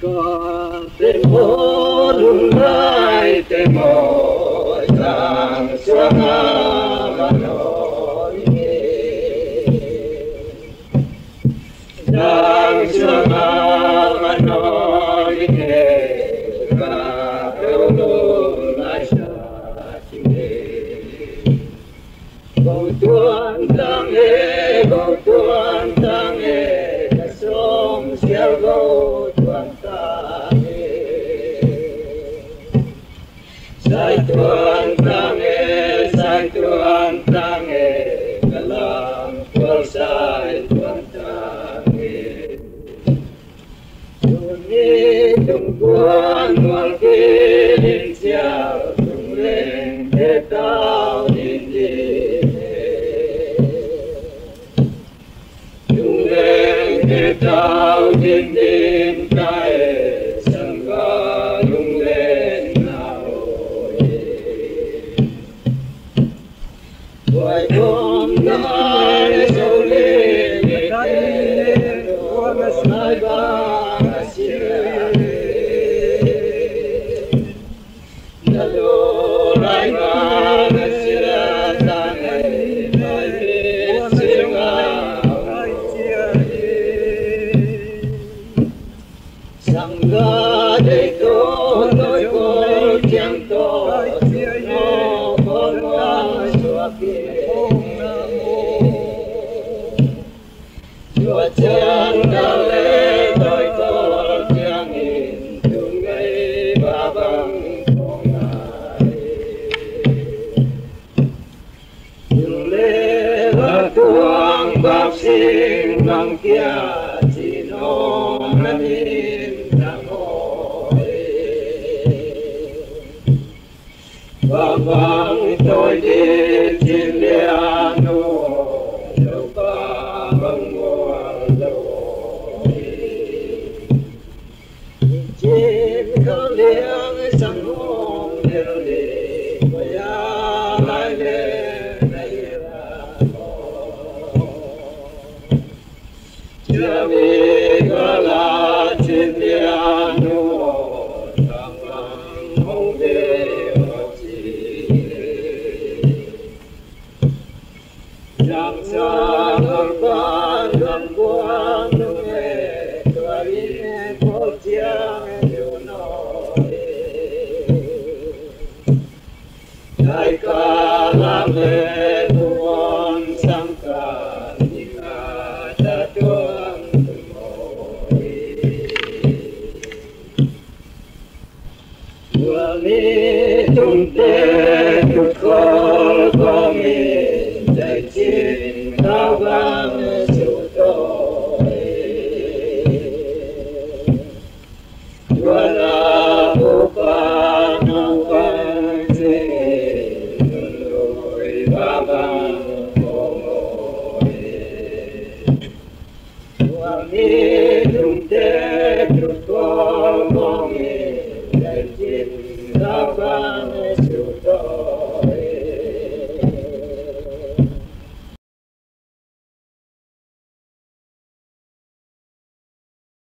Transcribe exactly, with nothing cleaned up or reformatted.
Temor lunai temor sang suanga manoi sang suanga manoi ka lunai sa tine go tuan tang e go tuan tang e song sial go tuan tang Sai tuan tange, sai tuan tange, dalam kual sai tuan tange. Tuni tungguan wal kilin sial, tunglen ketau dindine. Tunglen ketau dindin kae, sangga tunglen Why come the heart so late? What must I buy? The Lord I got a sinner, and I did sing out. Sangga de to, noi ko tiang to, no con wang suaki. Chùa Tràng Đale tôi có Tràng in từng ngày ba bằng con ngài từng lễ và tuang bác sinh bằng kia chỉ nó là nhìn đã ngồi và bằng tôi đi trên liên nô đâu có bằng Chim khao liang sang hong liang li Maya lai le nay ra ho Chia mi ga la chim liang no Sang lang hong de ho chi Yang sa ngang ban ngang buang nung e Tua rin po chiang Đại ca làm lễ tuôn sang cả đi cả đã tuôn từ môi Vừa mi tung tê tụt khol có mi chạy chín cao vang siêu tôi Vừa là vô ca nông vang Mi tung te tụt có mong mi chạy chín cao vang